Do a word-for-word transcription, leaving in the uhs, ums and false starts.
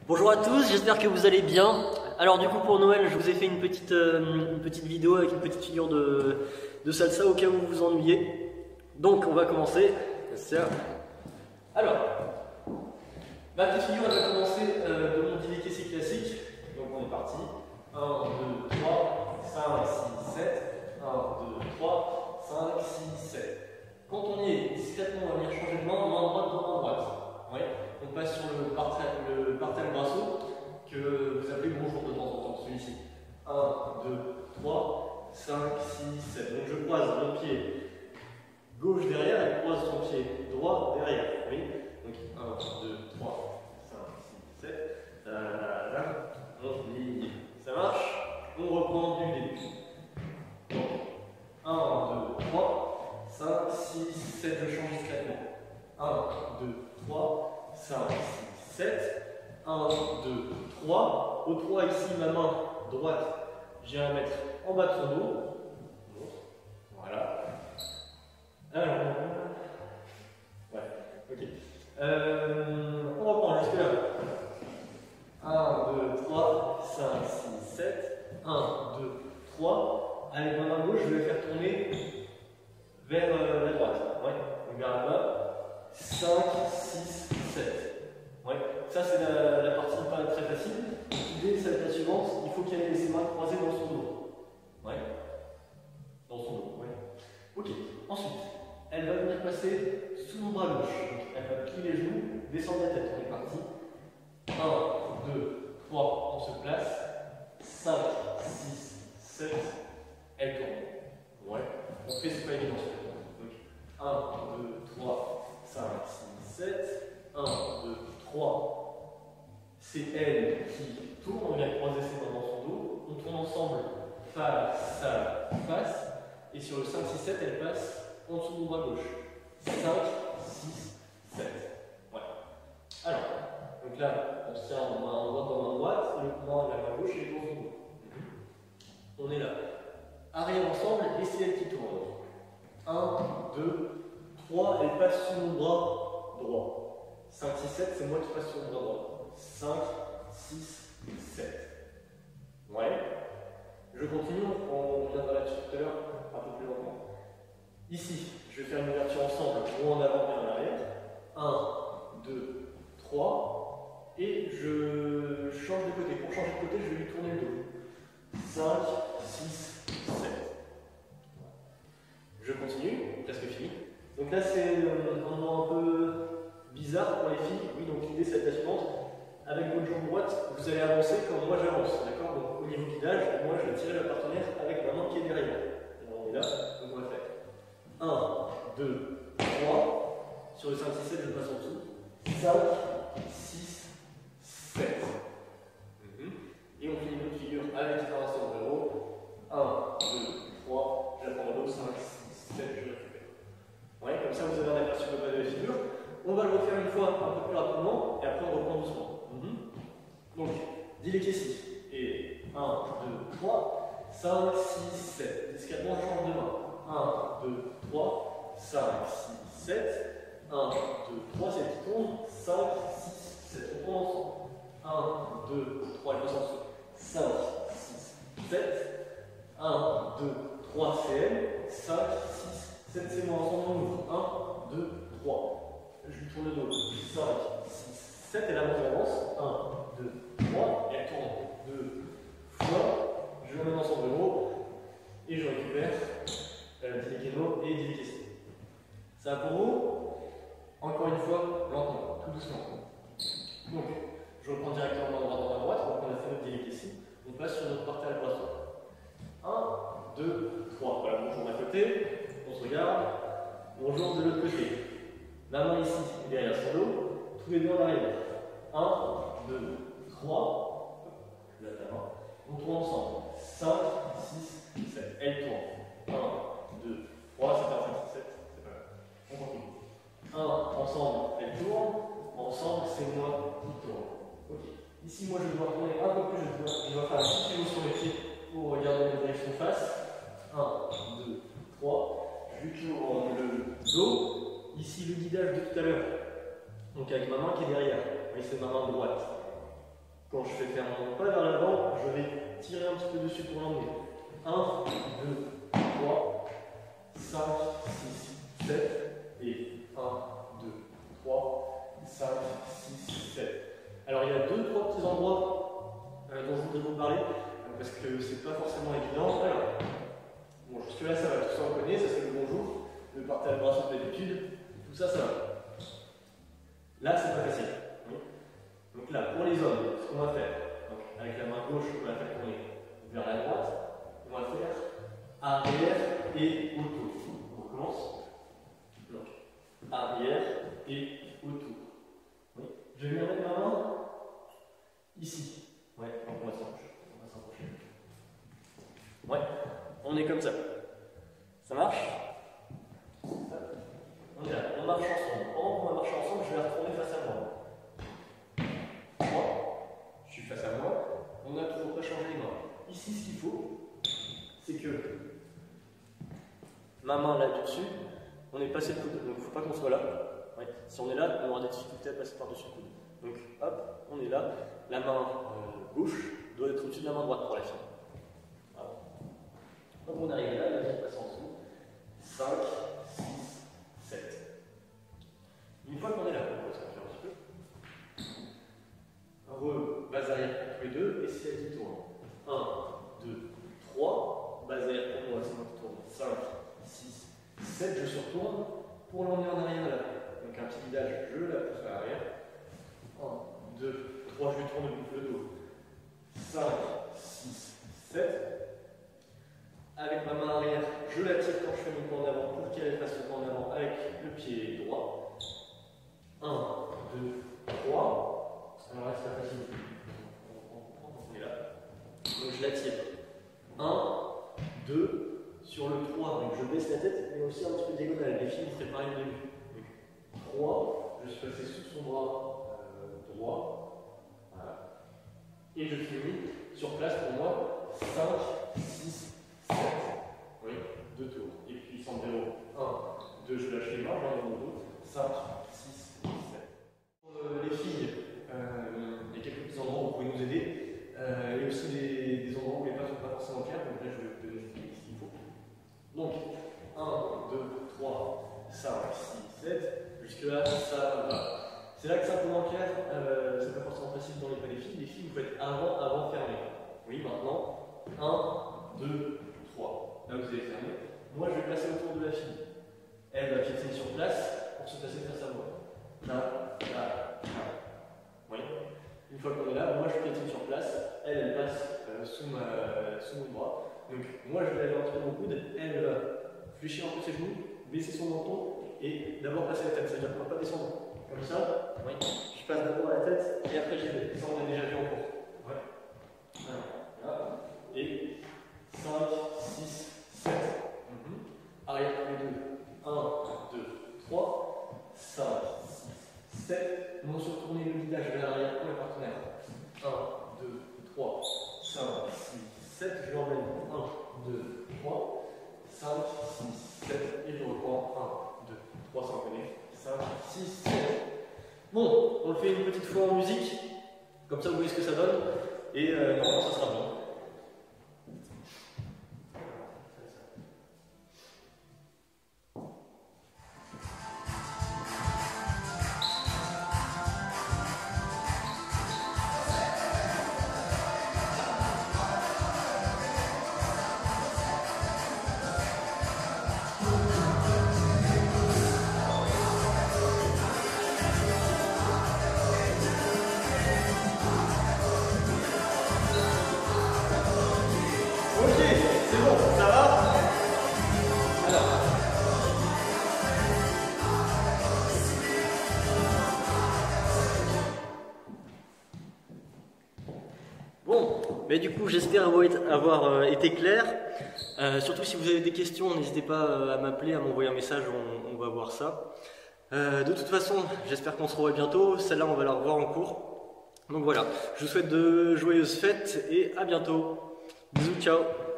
Bonjour à tous, j'espère que vous allez bien. Alors du coup pour Noël, je vous ai fait une petite, euh, une petite vidéo avec une petite figure de, de salsa au cas où vous vous ennuyez. Donc on va commencer. Alors, ma petite figure elle va commencer euh, de mon dilikesi classique. Donc on est parti. un, deux, trois, cinq, six, sept. un, deux, trois, cinq, six, sept. Quand on y est, discrètement on va venir changer de main, main droite, main droite. Ouais. On passe sur le parterre, le parterre brasso que vous appelez bonjour de temps en temps, celui-ci. un, deux, trois, cinq, six, sept. Donc je croise mon pied gauche derrière et croise son pied droit derrière. Oui. Donc un, deux, trois, cinq, six, sept. Là, on ligne. Ça marche. On reprend du début. Donc un, deux, trois, cinq, six, sept. Je change discrètement. un, deux, trois, cinq, six, sept. un, deux, trois. Au trois, ici, ma main droite, je viens la mettre en bas de son dos. Voilà. Alors, ouais, ok. Euh, on reprend jusque là. un, deux, trois, cinq, six, sept. un, deux, trois. Avec ma main gauche, je vais faire tourner vers euh, la droite. Ouais, on regarde là. cinq, six, sept. Ouais, ça c'est la, la partie pas très facile. L'idée c'est la suivante, il faut qu'elle ait ses mains croisées dans son dos. Ouais. Dans son dos, ouais. Ok. Ensuite, elle va venir passer sous mon bras gauche. Donc, elle va plier les genoux, descendre la tête. On est parti. un, deux, trois, on se place. cinq, six, sept. Elle tourne. Ouais. On fait, c'est pas évident. Donc, un, deux, trois, cinq, six, sept. un, deux, trois. C'est elle qui tourne, on vient croiser ses mains dans son dos, on tourne ensemble face à face, et sur le cinq, six, sept, elle passe en dessous de mon bras gauche. cinq, six, sept. Ouais. Alors, donc là, on se tient en main droite dans main droite, et le main de la main gauche est dans son dos. On est là. Arrière ensemble, et c'est elle qui tourne. un, deux, trois, elle passe sur mon bras droit. cinq, six, sept, c'est moi qui passe sur mon bras droit. cinq, six, sept. Ouais. Je continue, on reviendra là-dessus tout à l'heure, un peu plus lentement. Ici, je vais faire une ouverture ensemble, ou en avant et en arrière. un, deux, trois. Et je change de côté. Pour changer de côté, je vais lui tourner le dos. cinq, six, sept. Je continue, presque fini. Donc là, c'est un moment un peu bizarre pour les filles. Oui, donc l'idée c'est la suivante. Avec votre jambe droite, vous allez avancer comme moi j'avance. D'accord? Donc au niveau guidage, moi je vais tirer le partenaire avec ma main qui est derrière. Alors, on est là, donc on va faire un, deux, trois. Sur le cinq, six, sept, je passe en dessous. cinq, six, sept. Et on finit notre figure avec séparation de zéro. un, deux, trois. J'apprends le dos. cinq, six, sept, je récupère. Ouais, comme ça vous avez un aperçu global de la figure. On va le refaire une fois un peu plus rapidement et après on reprend doucement. Mm-hmm. Donc, dilikesi. Et un, deux, trois, cinq, six, sept. Discrètement, je change de main. un, deux, trois, cinq, six, sept. un, deux, trois, c'est qui tourne. cinq, six, sept. On tourne ensemble. un, deux, trois, elle passe en dessous. cinq, six, sept. un, deux, trois, c'est elle. cinq, six, sept, c'est moi. Ensemble, on ouvre. un, deux, trois. Je lui tourne le dos. cinq, six, sept. Et là, on avance. un, deux, trois. Et elle tourne deux fois. Je l'emmène ensemble de gros. Et je récupère euh, dilikeno et dilikesi. Ça va pour vous? Encore une fois, lentement, tout doucement. Donc, je reprends directement ma droite dans ma droite. Donc, on a fait notre dilikesi. On passe sur notre parterre brasso. un, deux, trois. Voilà, bonjour d'un côté. On se regarde. Bonjour de l'autre côté. La main ici, derrière son dos, tous les deux en arrière. un, deux, trois. Je lève la main. On tourne ensemble. cinq, six, sept. Elle tourne. un, deux, trois. C'est un cinq, six, sept. C'est pas grave. On continue. un, ensemble, elle tourne. Ensemble, c'est moi qui tourne. Ok. Ici, moi, je dois tourner un peu plus. Je dois, je dois faire un petit pivot sur les pieds pour regarder la direction face. un, deux, trois. Je lui tourne le dos. Ici, le guidage de tout à l'heure. Donc avec ma main qui est derrière. Oui, c'est ma main droite. Quand je vais faire mon pas vers l'avant, je vais tirer un petit peu dessus pour l'emmener. un, deux, trois, cinq, six, sept et un, deux, trois, cinq, six, sept. Alors il y a deux, trois petits endroits euh, dont je voudrais vous parler euh, parce que c'est pas forcément évident. Alors, bon, jusque là ça va, tout ça on connaît, ça c'est le bonjour, le partage bras d'habitude, tout ça ça va. Là c'est pas facile. Donc là, pour les hommes, ce qu'on va faire, donc, avec la main gauche, on va faire tourner vers la droite, on va faire arrière et autour. On recommence. Donc, arrière et autour. Oui. Je vais mettre ma main ici. Ouais, donc on va s'approcher. Ouais, on est comme ça. Ça marche? On est là, on marche ensemble. Pendant qu'on va marcher ensemble, je vais la retourner face à moi. Je suis face à moi, on n'a toujours pas changé les mains. Ici, ce qu'il faut, c'est que ma main là-dessus, on est passé le coude, donc il ne faut pas qu'on soit là. Ouais. Si on est là, on aura des difficultés à passer par-dessus le coude. Donc hop, on est là, la main euh, gauche doit être au-dessus de la main droite pour la fille. Voilà. Donc on arrive là, la vie passe en dessous. cinq, six, sept. Une fois qu'on est là, on va se faire un petit peu. Re, base arrière pour tous les deux, et c'est elle qui tourne. un, deux, trois, base arrière pour moi, c'est moi qui tourne. cinq, six, sept, je surtourne pour l'emmener en arrière là. Donc un petit guidage, je la pousse à l'arrière. un, deux, trois, je lui tourne le dos. cinq, six, sept. Avec ma main arrière, je la tire quand je fais mon pas en avant pour qu'elle fasse le pas en avant avec le pied droit. un, deux, trois. Alors là, c'est pas facile. On est là. Donc je la tire. un, deux, sur le trois, donc je baisse la tête, mais aussi un petit peu diagonale. Les filles, c'est pareil au début. Donc trois, je suis passé sous son bras euh, droit. Voilà. Et je finis sur place pour moi. cinq, six, sept. Oui, deux tours. Et puis sans zéro. un, deux, je lâche les mains, j'en ai mon dos. cinq, six, sept. Pour euh, les filles, Euh, il y a quelques petits endroits où vous pouvez nous aider. Euh, il y a aussi des, des endroits où les pas ne sont pas forcément clairs, donc là je vais vous donner ce qu'il faut. Donc, un, deux, trois, cinq, six, sept, jusque là, ça va. C'est là que c'est un peu moins clair, euh, c'est pas forcément facile dans les pas des filles. Les filles, vous faites avant, avant, fermé. Oui, maintenant, un, deux, trois. Là vous allez fermer. Moi je vais passer autour de la fille. Elle va piétiner sur place pour se passer face à moi. Là, là, là. Oui. Une fois qu'on est là, moi je piétine sur place, elle, elle passe euh, sous, ma, sous mon bras. Donc moi je vais aller entre mon coude, elle va fléchir un peu ses genoux, baisser son menton et d'abord passer la tête. C'est-à-dire qu'on ne va pas descendre comme ça. Oui. Je passe d'abord la tête et après j'y vais. Ça on a déjà vu en cours. Ouais. Alors, là. Et cinq, six, sept. Mm-hmm. Arrière pour les deux. un, deux, trois, cinq, six, sept. On va se retourner le guidage vers l'arrière pour le partenaire. un, deux, trois, cinq, six, sept. Je l'emmène. un, deux, trois, cinq, six, sept. Et je reprends. un, deux, trois, sans connaître. cinq, six, sept. Bon, on le fait une petite fois en musique. Comme ça, vous voyez ce que ça donne. Et euh, normalement, ça sera bon. Mais du coup, j'espère avoir été clair. Euh, surtout si vous avez des questions, n'hésitez pas à m'appeler, à m'envoyer un message, on, on va voir ça. Euh, de toute façon, j'espère qu'on se revoit bientôt. Celle-là, on va la revoir en cours. Donc voilà, je vous souhaite de joyeuses fêtes et à bientôt. Bisous, ciao.